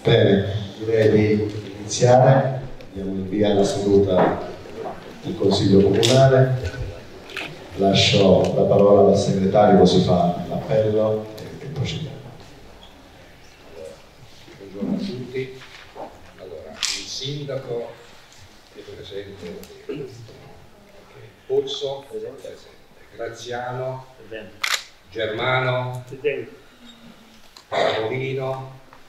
Bene, direi di iniziare. Diamo il via alla seduta del Consiglio Comunale. Lascio la parola al segretario, così fa l'appello e procediamo. Buongiorno a tutti. Allora, il sindaco è presente, Pozzo presente, Graziano presente, Germano presente, Paolino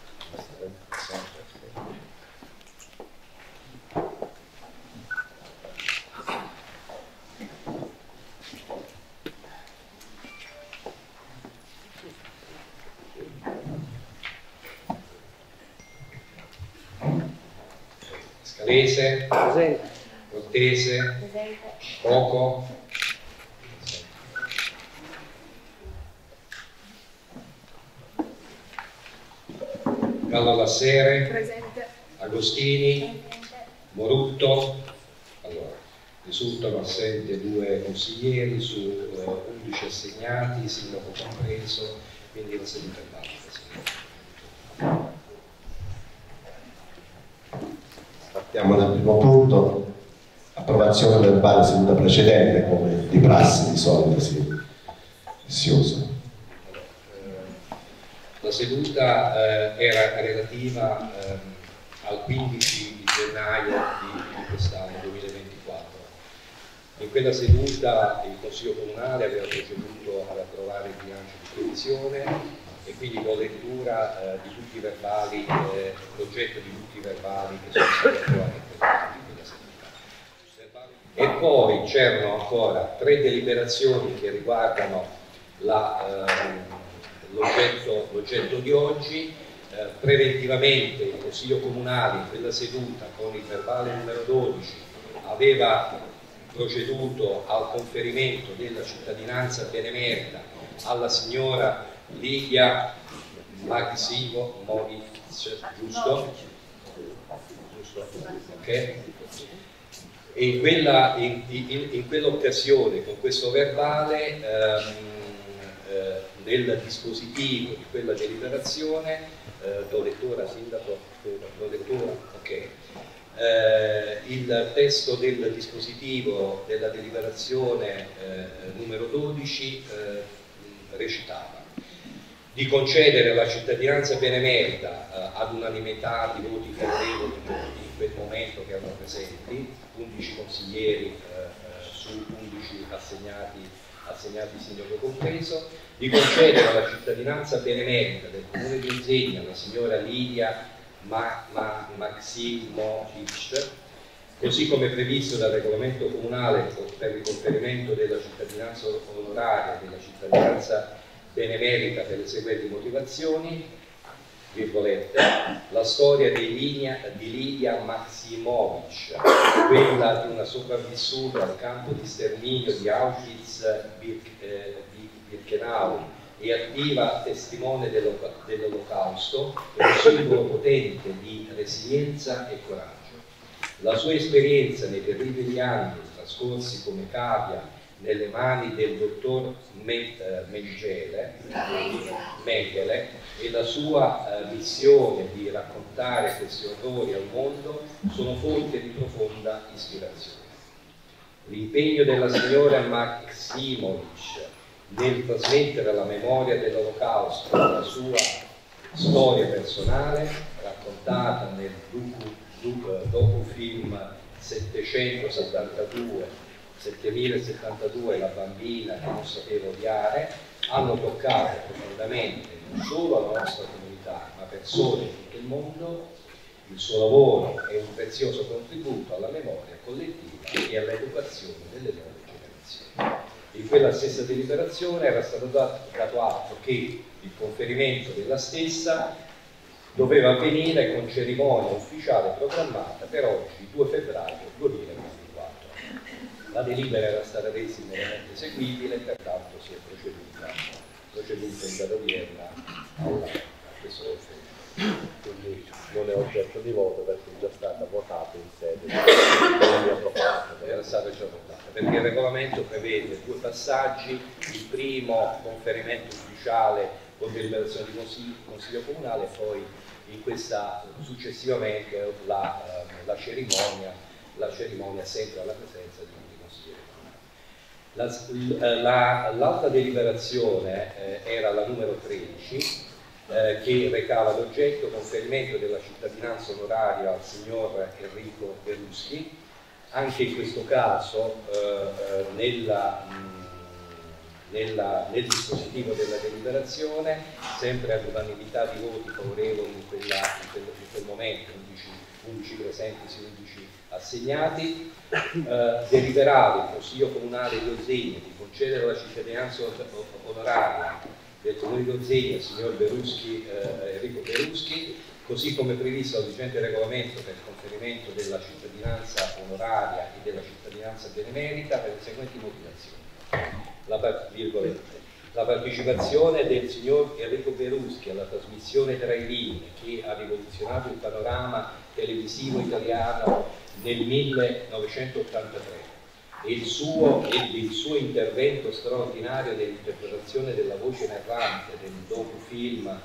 Scalese presente, Cortese presente, Poco Gallo Lassere presente, Agostini presente, Morutto. Allora, risultano assenti 2 consiglieri su 11 assegnati, sindaco compreso, quindi la seduta è valida. Partiamo dal primo punto, approvazione verbale seduta precedente, come di prassi di solito si usa. La seduta era relativa al 15 gennaio di quest'anno 2024. In quella seduta il Consiglio Comunale aveva proceduto ad approvare il bilancio di previsione e quindi do lettura di tutti i verbali, progetto di tutti i verbali che sono stati approvati in quella seduta. E poi c'erano ancora 3 deliberazioni che riguardano l'oggetto di oggi. Preventivamente il Consiglio Comunale in quella seduta con il verbale numero 12 aveva proceduto al conferimento della cittadinanza benemerita alla signora Lidia Maximovic, giusto? Ok? E in quell'occasione, con questo verbale, nel dispositivo di quella deliberazione, do lettura, sindaco, do lettura, ok. Il testo del dispositivo della deliberazione numero 12 recitava di concedere la cittadinanza benemerita ad unanimità di voti favorevoli in quel momento che erano presenti, 11 consiglieri su 11 assegnati sindaco compreso, di concedere la cittadinanza benemerita del comune di Insegna alla signora Lidia Maximovic, così come previsto dal regolamento comunale per il conferimento della cittadinanza onoraria e della cittadinanza benemerita per le seguenti motivazioni, virgolette, la storia di Lidia Maximovic, quella di una sopravvissuta al campo di sterminio di Auschwitz-Birkenau e attiva testimone dell'Olocausto, è un simbolo potente di resilienza e coraggio. La sua esperienza nei terribili anni trascorsi come cavia nelle mani del dottor Mengele e la sua missione di raccontare questi orrori al mondo sono fonte di profonda ispirazione. L'impegno della signora Maximovic nel trasmettere la memoria dell'Olocausto, la sua storia personale, raccontata nel docufilm 7072, la bambina che non sapeva odiare, hanno toccato profondamente non solo la nostra comunità, ma persone di tutto il mondo. Il suo lavoro è un prezioso contributo alla memoria collettiva e all'educazione delle nuove generazioni. In quella stessa deliberazione era stato dato atto che il conferimento della stessa doveva avvenire con cerimonia ufficiale programmata per oggi, 2 febbraio 2024. La delibera era stata resa immediatamente eseguibile e pertanto si è proceduto in data odierna a questo conferimento. Quindi non è oggetto di voto perché è già stata votata in sede della mia proposta. Era stata già votata perché il regolamento prevede 2 passaggi: il primo conferimento ufficiale con deliberazione di consiglio comunale e poi successivamente la cerimonia sempre alla presenza di consiglieri. L'altra deliberazione era la numero 13, che recava l'oggetto conferimento della cittadinanza onoraria al signor Enrico Beruschi. Anche in questo caso nel dispositivo della deliberazione, sempre all'unanimità di voti favorevoli in quel momento, 11 presenti su 11 assegnati, deliberava il Consiglio Comunale di Ozegna di concedere la cittadinanza onoraria del Comune di Ozegna al signor Enrico Beruschi, così come previsto dal vigente regolamento per il conferimento della cittadinanza onoraria e della cittadinanza benemerita per le seguenti motivazioni. La partecipazione del signor Enrico Beruschi alla trasmissione Drive-In, che ha rivoluzionato il panorama televisivo italiano nel 1983, e il suo intervento straordinario nell'interpretazione della voce narrante del docufilm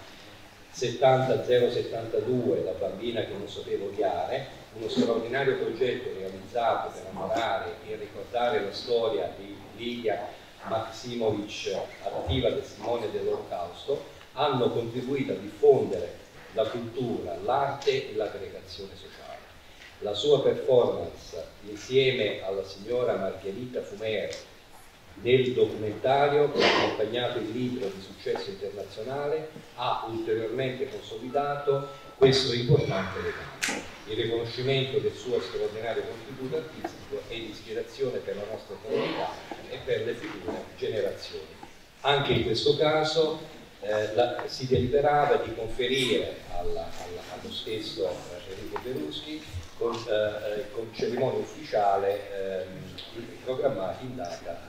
70072, La bambina che non sapevo odiare, uno straordinario progetto realizzato per onorare e ricordare la storia di Lidia Maksimovic, attiva testimone dell'Olocausto, hanno contribuito a diffondere la cultura, l'arte e l'aggregazione sociale. La sua performance, insieme alla signora Margherita Fumero, nel documentario che ha accompagnato il libro di successo internazionale, ha ulteriormente consolidato questo importante legame. Il riconoscimento del suo straordinario contributo artistico è di ispirazione per la nostra comunità e per le future generazioni. Anche in questo caso si deliberava di conferire allo stesso Enrico Beruschi con cerimonia ufficiale programmata in data.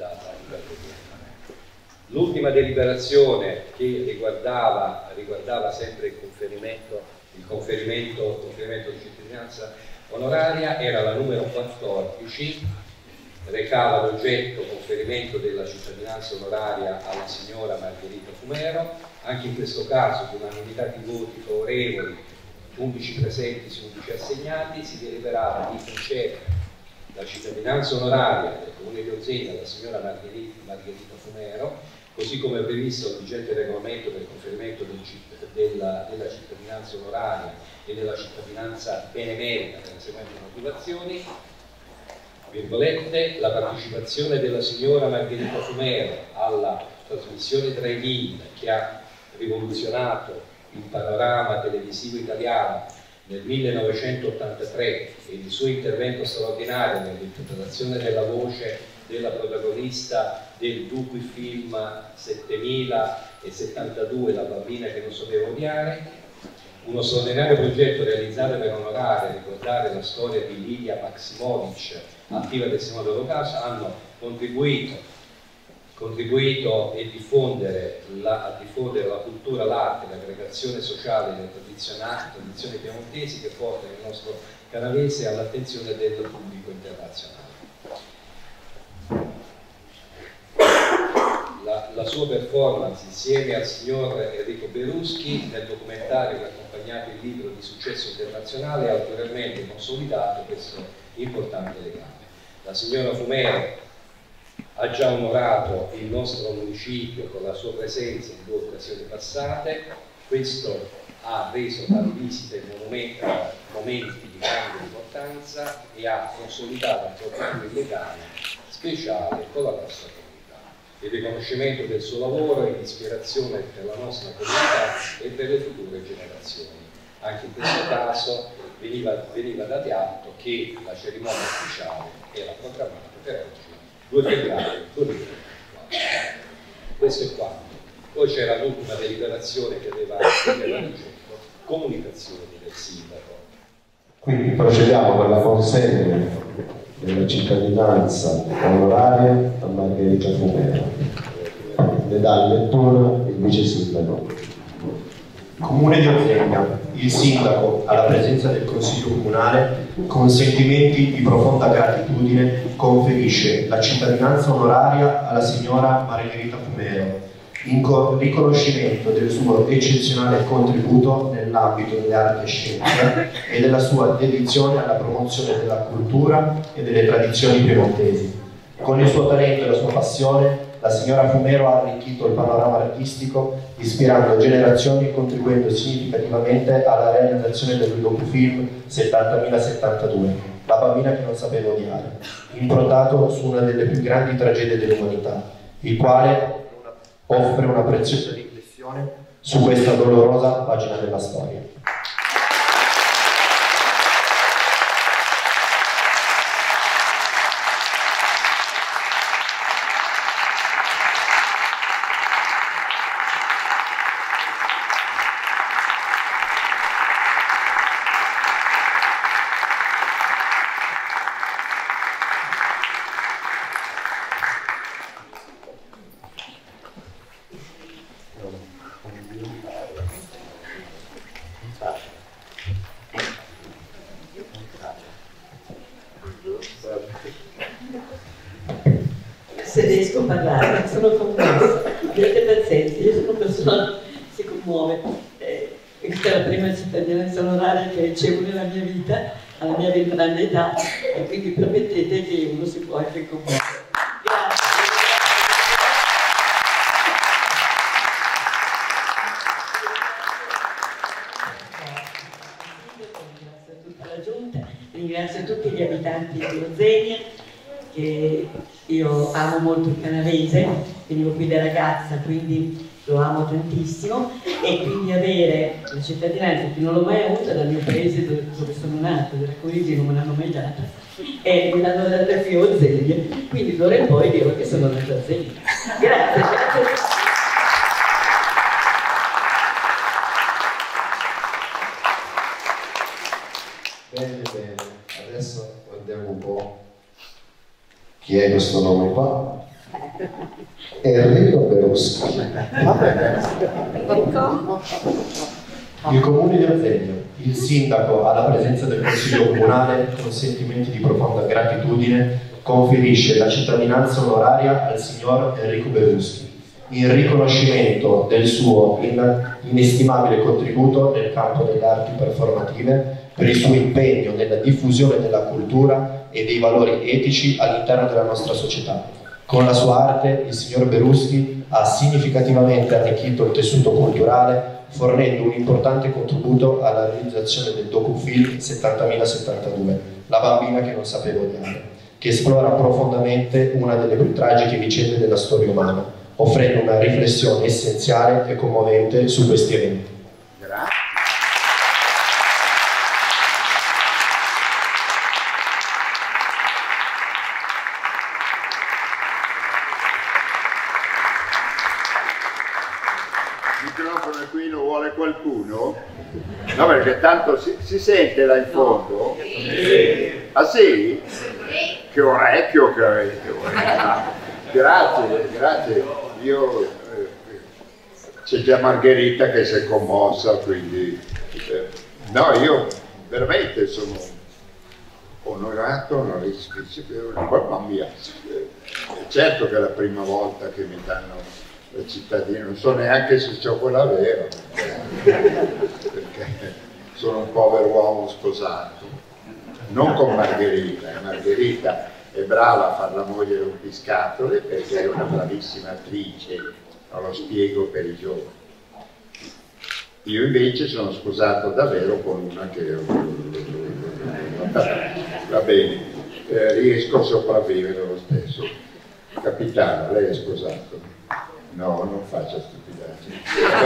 L'ultima deliberazione, che riguardava sempre il conferimento di cittadinanza onoraria, era la numero 14, recava l'oggetto conferimento della cittadinanza onoraria alla signora Margherita Fumero. Anche in questo caso, con unanimità di voti favorevoli, 11 presenti su 11 assegnati, si deliberava di concedere la cittadinanza onoraria del Comune di Ozegna alla signora Margherita Fumero, così come previsto dal vigente regolamento per il conferimento della cittadinanza onoraria e della cittadinanza benemerita per le seguenti motivazioni. Virgolette, la partecipazione della signora Margherita Fumero alla trasmissione Drive-In, che ha rivoluzionato il panorama televisivo italiano nel 1983, e il suo intervento straordinario nell'interpretazione della voce della protagonista del docufilm 7072, La bambina che non sapevo odiare, uno straordinario progetto realizzato per onorare e ricordare la storia di Lidia Maksimovic, attiva testimone dell'Olocausto, hanno contribuito a diffondere la cultura, l'arte, l'aggregazione sociale delle tradizioni piemontesi, che portano il nostro canavese all'attenzione del pubblico internazionale. La sua performance insieme al signor Enrico Beruschi nel documentario che ha accompagnato il libro di successo internazionale ha ulteriormente consolidato questo importante legame. La signora Fumero ha già onorato il nostro municipio con la sua presenza in 2 occasioni passate. Questo ha reso tali visite momenti di grande importanza e ha consolidato ancora più il legame speciale con la nostra comunità. Il riconoscimento del suo lavoro è di ispirazione per la nostra comunità e per le future generazioni. Anche in questo caso veniva dato atto che la cerimonia ufficiale era programmata per oggi, 2 febbraio 2024. Questo è quanto. Poi c'era l'ultima deliberazione che aveva oggetto comunicazioni del sindaco. Quindi procediamo con la consegna della cittadinanza onoraria a Margherita Fumero. Ne dà lettura il vice sindaco. Comune di Ozegna. Il sindaco, alla presenza del Consiglio Comunale, con sentimenti di profonda gratitudine, conferisce la cittadinanza onoraria alla signora Margherita Fumero, in riconoscimento del suo eccezionale contributo nell'ambito delle arti e scienze e della sua dedizione alla promozione della cultura e delle tradizioni piemontesi. Con il suo talento e la sua passione, la signora Fumero ha arricchito il panorama artistico, ispirando generazioni e contribuendo significativamente alla realizzazione del docufilm 70.072, La bambina che non sapeva odiare, improntato su una delle più grandi tragedie dell'umanità, il quale offre una preziosa riflessione su questa dolorosa pagina della storia. Se riesco a parlare, sono commossa, abbiate pazienza, io sono una persona che si commuove e questa è la prima cittadinanza onoraria che ricevo nella mia vita, alla mia grande età, e quindi permettete che uno si può anche commuovere. Ringrazio tutta la giunta, ringrazio tutti gli abitanti di Ozenia, che io amo molto il canavese, venivo qui da ragazza, quindi lo amo tantissimo, e quindi avere la cittadinanza, che non l'ho mai avuta dal mio paese dove sono nata, della cui origine non me l'hanno mai data, e me l'hanno data qui a Ozenia, quindi d'ora in poi dirò che sono nata a Ozenia. Grazie, grazie. Bene, bene, adesso guardiamo un po' chi è questo nome qua. Enrico Beruschi. Il comune di Ozenia, il sindaco alla presenza del consiglio comunale, con sentimenti di profonda gratitudine, conferisce la cittadinanza onoraria al signor Enrico Beruschi in riconoscimento del suo inestimabile contributo nel campo delle arti performative, per il suo impegno nella diffusione della cultura e dei valori etici all'interno della nostra società. Con la sua arte il signor Beruschi ha significativamente arricchito il tessuto culturale, fornendo un importante contributo alla realizzazione del docufilm 70.072, La bambina che non sapeva odiare, che esplora profondamente una delle più tragiche vicende della storia umana, offrendo una riflessione essenziale e commovente su questi eventi. Grazie. Il microfono qui lo vuole qualcuno? No, perché tanto si sente là in fondo? Sì. Ah sì? Che orecchio che avete! Grazie, grazie. Io c'è già Margherita che si è commossa, quindi no, io veramente sono onorato, mamma mia, certo che è la prima volta che mi danno la cittadina, non so neanche se c'ho quella vera, perché sono un povero uomo sposato, non con Margherita, Margherita è brava a fare la moglie rompiscatole perché è una bravissima attrice, non lo spiego per i giovani. Io invece sono sposato davvero con una che va bene, riesco a sopravvivere lo stesso. Capitano, lei è sposato? No, non faccia stupidaggini.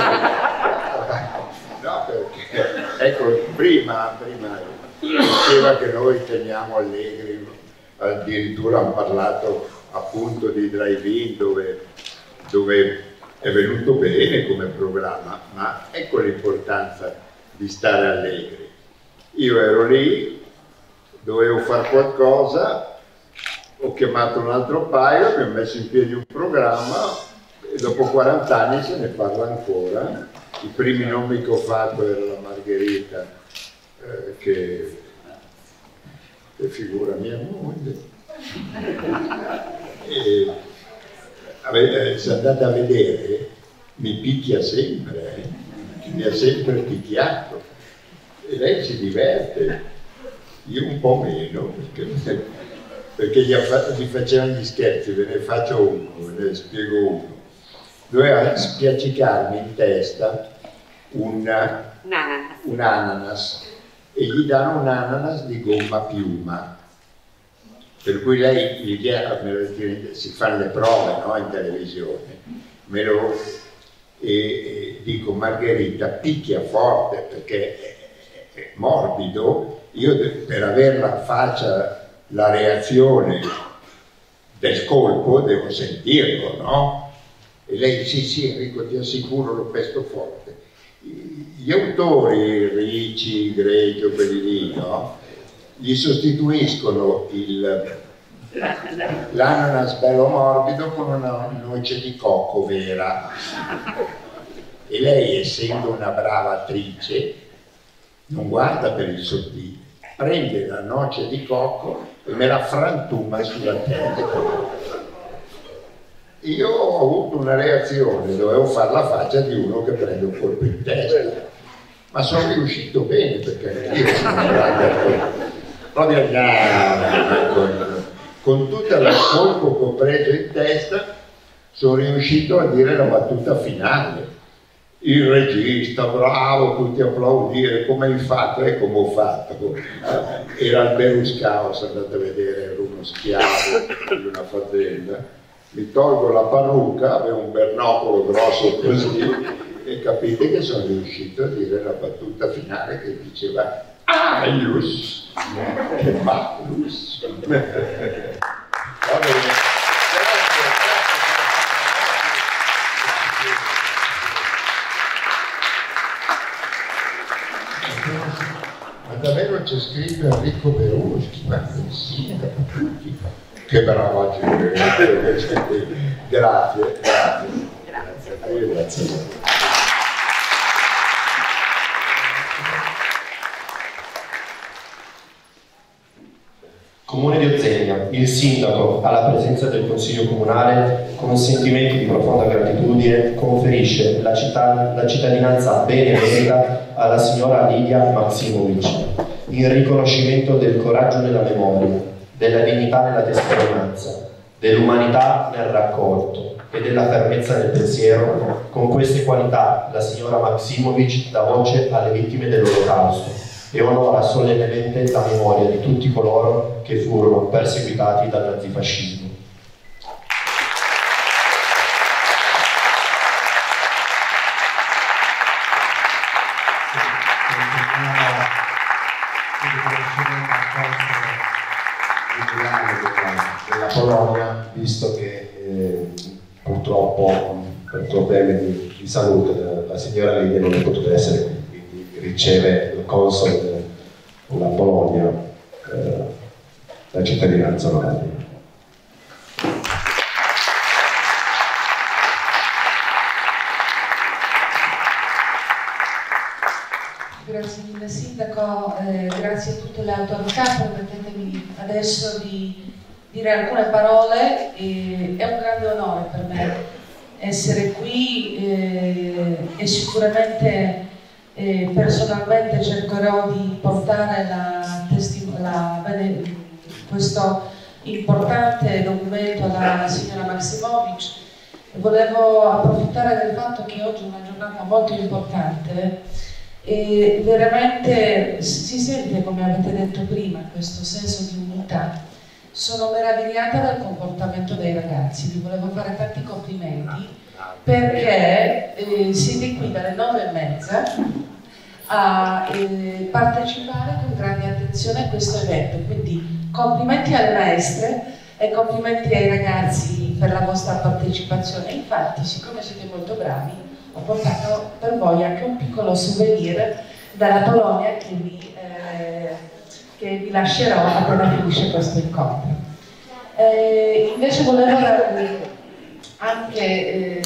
No, perché ecco, prima diceva che noi teniamo allegri, addirittura hanno parlato appunto di drive-in dove è venuto bene come programma, ma ecco l'importanza di stare allegri. Io ero lì, dovevo fare qualcosa, ho chiamato un altro paio, abbiamo messo in piedi un programma e dopo 40 anni se ne parla ancora. I primi nomi che ho fatto era la Margherita, che figura mia moglie. Se andate a vedere mi picchia sempre, mi ha sempre picchiato e lei si diverte, io un po' meno perché gli facevano gli scherzi, ve ne faccio uno, ve ne spiego uno. Doveva spiaccicarmi in testa un ananas e gli danno un ananas di gomma piuma, per cui lei si fanno le prove, no, in televisione, e dico: Margherita, picchia forte perché è morbido, io per avere la reazione del colpo devo sentirlo, no? E lei: sì Enrico, ti assicuro, lo pesto forte. Gli autori, Ricci, Greggio, quelli lì, no? Gli sostituiscono l'ananas bello morbido con una noce di cocco vera. E lei, essendo una brava attrice, non guarda per il sottile, prende la noce di cocco e me la frantuma sulla testa. Io ho avuto una reazione, dovevo fare la faccia di uno che prende un colpo in testa, ma sono riuscito bene perché io sono proprio con tutto il colpo che ho preso in testa sono riuscito a dire la battuta finale. Il regista, bravo, tutti applaudire, come hai fatto? E come ho fatto? Era il Berluscaus, andate a vedere, era uno schiavo di una fazenda. Mi tolgo la parrucca, avevo un bernocolo grosso così, e capite che sono riuscito a dire la battuta finale che diceva Aius, che ballus. Ma davvero c'è scritto Enrico Berluschi, ma sì, che brava gente. Grazie. Comune di Ozzegna, il sindaco, alla presenza del Consiglio Comunale, con sentimenti di profonda gratitudine, conferisce la cittadinanza benemerita alla signora Lidia Maksimovic, in riconoscimento del coraggio nella memoria, della dignità nella testimonianza, dell'umanità nel racconto e della fermezza nel pensiero. Con queste qualità la signora Maksimovic dà voce alle vittime dell'Olocausto e onora solennemente la memoria di tutti coloro che furono perseguitati dal nazifascismo. Della Polonia, visto che purtroppo per problemi di salute la signora Lidia non è potuta essere qui, quindi riceve il console della Polonia la cittadinanza onoraria. Grazie mille Sindaco, grazie a tutte le autorità. Permettetemi adesso di dire alcune parole. È un grande onore per me essere qui e sicuramente personalmente cercherò di portare questo importante documento alla signora Maksimovic. Volevo approfittare del fatto che oggi è una giornata molto importante e veramente si sente, come avete detto prima, questo senso di unità. Sono meravigliata dal comportamento dei ragazzi, vi volevo fare tanti complimenti perché siete qui dalle 9:30 a partecipare con grande attenzione a questo evento, quindi complimenti alle maestre e complimenti ai ragazzi per la vostra partecipazione. Infatti, siccome siete molto bravi, ho portato per voi anche un piccolo souvenir dalla Polonia che vi lascerò appena finisce questo incontro. Invece volevo anche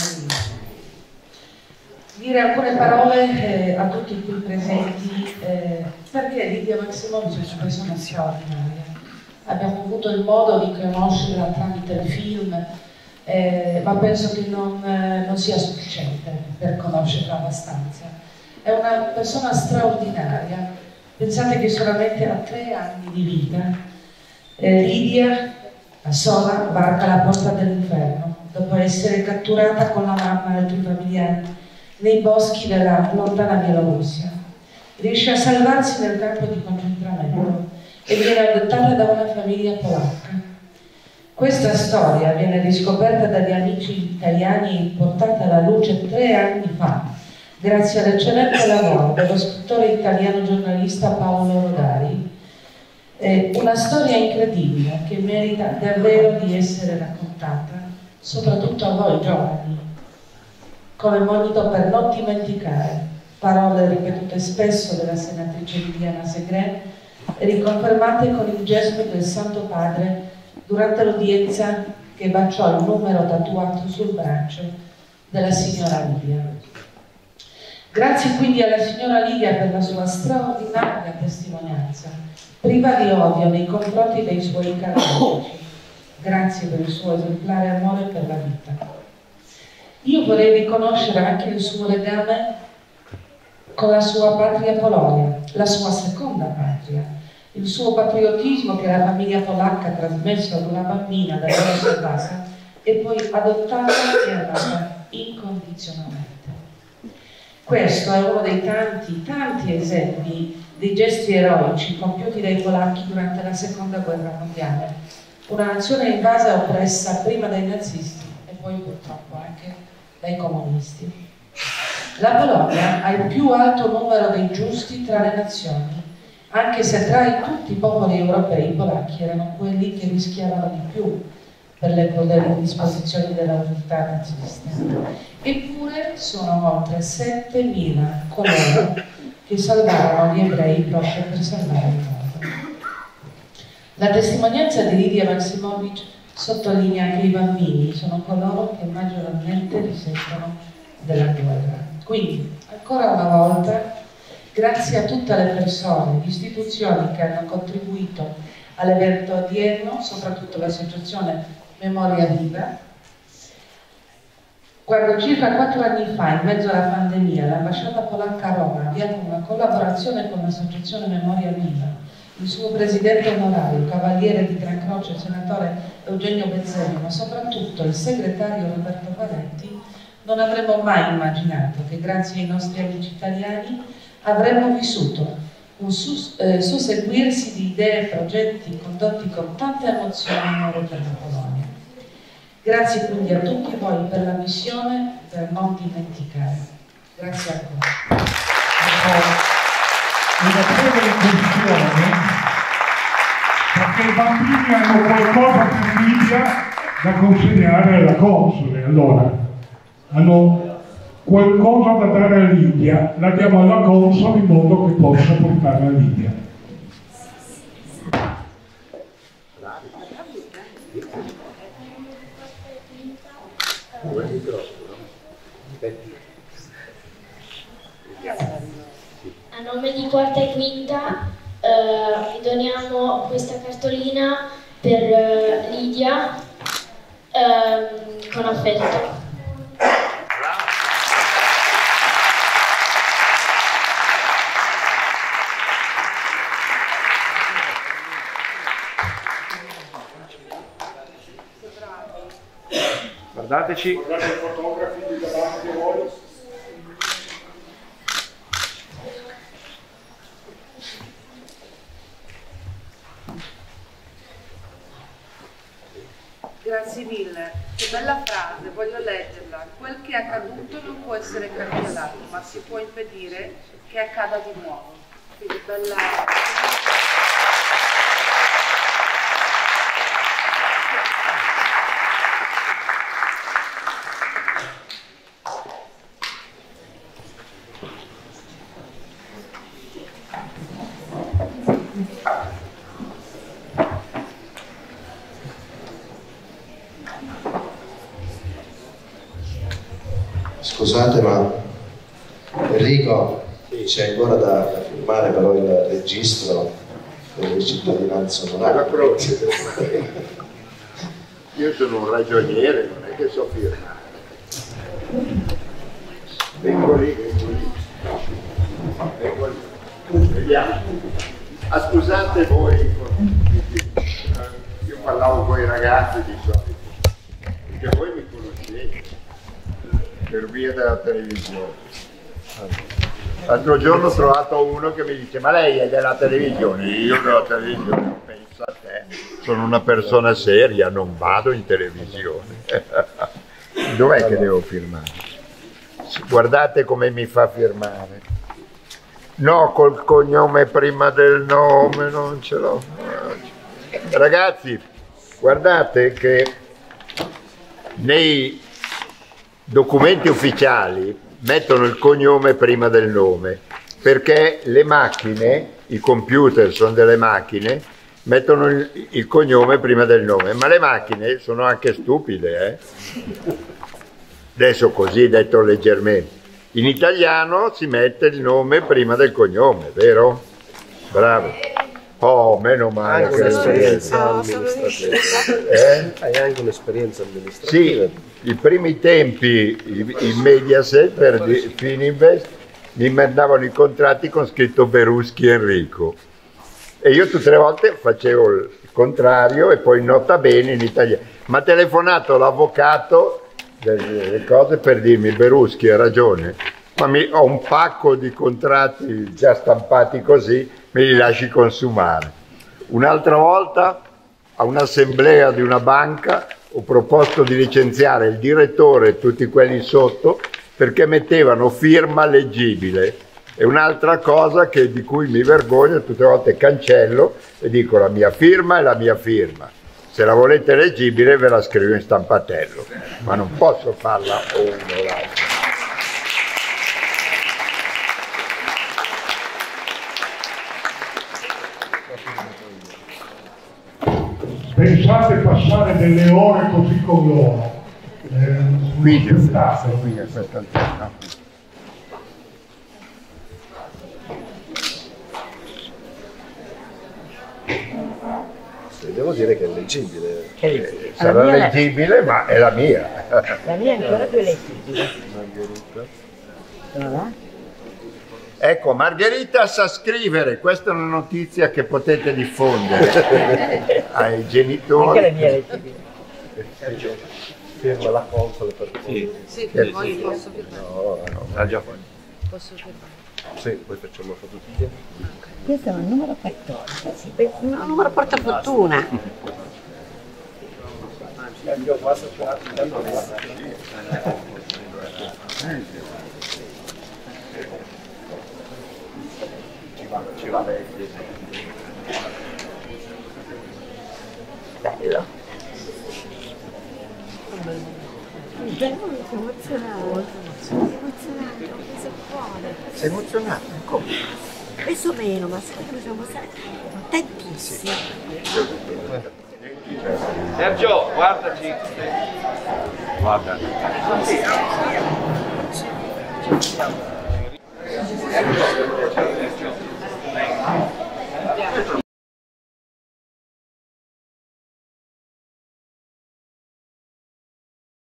dire alcune parole a tutti qui presenti, perché Lidia Maksimovic è una persona straordinaria. Abbiamo avuto il modo di conoscerla tramite il film ma penso che non sia sufficiente per conoscerla abbastanza. È una persona straordinaria. Pensate che solamente a 3 anni di vita Lidia, da sola, varca la porta dell'inferno dopo essere catturata con la mamma e altri familiari nei boschi della lontana Bielorussia. Riesce a salvarsi nel campo di concentramento e viene adottata da una famiglia polacca. Questa storia viene riscoperta dagli amici italiani e portata alla luce 3 anni fa, grazie all'eccellente lavoro dello scrittore italiano giornalista Paolo Rodari. È una storia incredibile che merita davvero di essere raccontata, soprattutto a voi giovani, come monito per non dimenticare parole ripetute spesso dalla senatrice Liliana Segre e riconfermate con il gesto del Santo Padre durante l'udienza che baciò il numero tatuato sul braccio della signora Lidia. Grazie quindi alla signora Lidia per la sua straordinaria testimonianza, priva di odio nei confronti dei suoi carnefici. Grazie per il suo esemplare amore per la vita. Io vorrei riconoscere anche il suo legame con la sua patria Polonia, la sua seconda patria, il suo patriottismo che la famiglia polacca ha trasmesso ad una bambina da loro salvata e poi adottata e amata incondizionatamente. Questo è uno dei tanti esempi dei gesti eroici compiuti dai polacchi durante la seconda guerra mondiale, una nazione invasa e oppressa prima dai nazisti e poi purtroppo anche dai comunisti. La Polonia ha il più alto numero dei giusti tra le nazioni, anche se tra tutti i popoli europei i polacchi erano quelli che rischiavano di più per le crudeli disposizioni dell'autorità nazista. Eppure sono oltre 7.000 coloro che salvarono gli ebrei proprio per salvare il mondo. La testimonianza di Lidia Maksimovic sottolinea che i bambini sono coloro che maggiormente risentono della guerra. Quindi, ancora una volta, grazie a tutte le persone, le istituzioni che hanno contribuito all'evento odierno, soprattutto l'associazione Memoria Viva. Quando circa 4 anni fa, in mezzo alla pandemia, l'ambasciata polacca a Roma ha avviato una collaborazione con l'associazione Memoria Viva, il suo presidente onorario, cavaliere di Gran Croce, il senatore Eugenio Bezzeri, ma soprattutto il segretario Roberto Valenti, non avremmo mai immaginato che grazie ai nostri amici italiani avremmo vissuto un susseguirsi di idee e progetti condotti con tanta emozione e amore per la Polonia. Grazie quindi a tutti voi per la missione per non dimenticare. Grazie ancora. Una breve riflessione, perché i bambini hanno qualcosa per Lidia da consegnare alla console, allora hanno qualcosa da dare a Lidia, la diamo alla console in modo che possa portare a Lidia. A nome di Quarta e Quinta vi doniamo questa cartolina per Lidia con affetto. Guardateci. Guardate i fotografi di davanti a voi. Grazie mille, che bella frase, voglio leggerla. Quel che è accaduto non può essere cancellato, ma si può impedire che accada di nuovo. Quindi bella... Scusate, ma Enrico c'è ancora da firmare però il registro delle cittadinanze onorarie. Io sono un ragioniere, non è che so firmare. Vengo lì. Vediamo. Ah, scusate voi, io parlavo con i ragazzi di solito, perché voi mi conoscete per via della televisione. L'altro giorno ho trovato uno che mi dice: ma lei è della televisione? Io della televisione, penso a te, sono una persona seria, non vado in televisione. Dov'è che devo firmare? Guardate come mi fa firmare. No, col cognome prima del nome, non ce l'ho. Ragazzi, guardate che nei documenti ufficiali mettono il cognome prima del nome, perché le macchine, i computer sono delle macchine, mettono il cognome prima del nome, ma le macchine sono anche stupide, Adesso così detto leggermente. In italiano si mette il nome prima del cognome, vero? Bravo. Oh, meno male che un'esperienza amministrativa. Hai anche un'esperienza amministrativa. Sì, i primi tempi in Mediaset per Fininvest mi mandavano i contratti con scritto Beruschi Enrico e io tutte le volte facevo il contrario e poi nota bene in italiano. Mi ha telefonato l'avvocato delle cose per dirmi: Beruschi, ha ragione, ma ho un pacco di contratti già stampati così, me li lasci consumare. Un'altra volta a un'assemblea di una banca ho proposto di licenziare il direttore e tutti quelli sotto perché mettevano firma leggibile. E un'altra cosa di cui mi vergogno, tutte le volte cancello e dico: la mia firma è la mia firma. Se la volete leggibile ve la scrivo in stampatello, ma non posso farla o uno o l'altro. Pensate passare delle ore così con loro? Qui è questo no. Devo dire che è leggibile. Sarà leggibile, ma è la mia. La mia è ancora più leggibile. Margherita. Ecco, Margherita sa scrivere, questa è una notizia che potete diffondere ai genitori. Anche la mia è leggibile. Firma la console per cui. Sì, per voi posso firmare. No, ha già fatto. Posso firmare. Sì, poi facciamo la fotografia. Questo è un numero 14, un numero portafortuna. Ci va bene. Bello. Sono emozionato. Sei emozionato? Come? Adesso meno, ma sempre siamo stati tantissimi. Sergio, guardaci. Guarda.